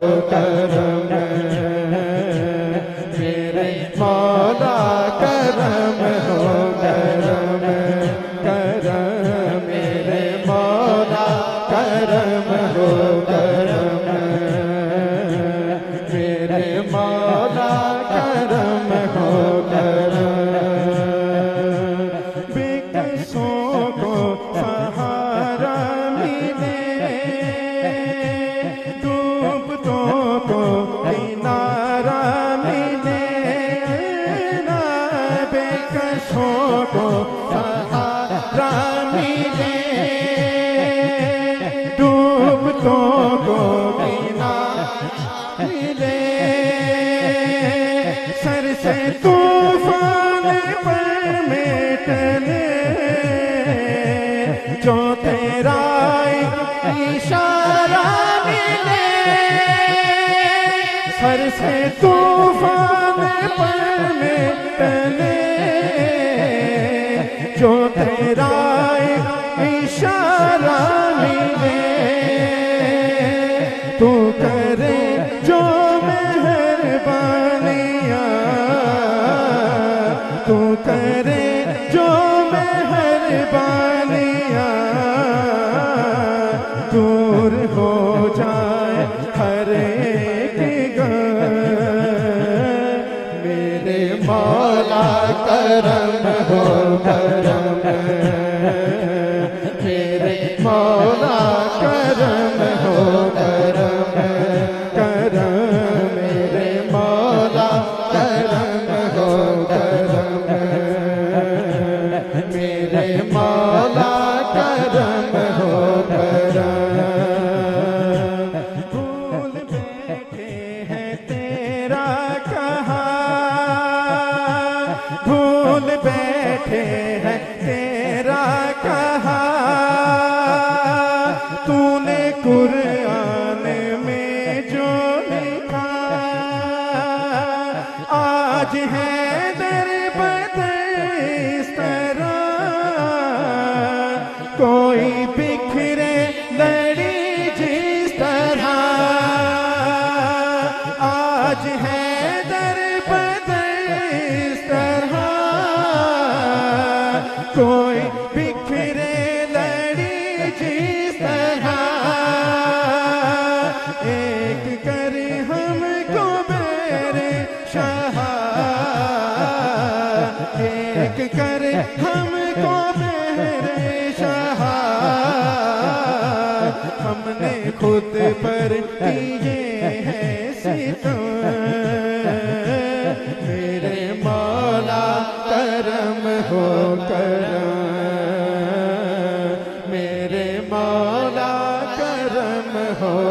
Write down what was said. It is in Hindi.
करम मेरे मौला करम हो करम करम मेरे मौला करम हो करम मेरे मौला करम हो करम बेकसों को सहारा मिले किनारा मिले ना बेकसों को सहारा मिले डूबतों को किनारा मिले सर से तूफान पर मिटले जो तेरा इशारा मिले सर से तूफान पर मिटले जो तेरा इशारा मिले तू करे जो मेहरबानियाँ तू करे जो मेहरबानियाँ दूर हो जाए हर एक मेरे मौला करम हो करम मेरे मौला करम हो करम करम मेरे मौला करम हो करम मेरे मौला करम हो करम भूल बैठे हैं तेरा कहा भूल बैठे हैं तेरा कहा तूने कुरान में जो लिखा आज है दर बदर इस तरह कोई बिखरे लड़ी जिस तरह आज है दर बदर इस तरह कोई बिखरे लड़ी जिस तरह एक कर हमको मेरे शाह एक कर हमको मेरे शाह हमने खुद पर किए हैं सितम मेरे मौला करम हो करम मेरे मौला करम हो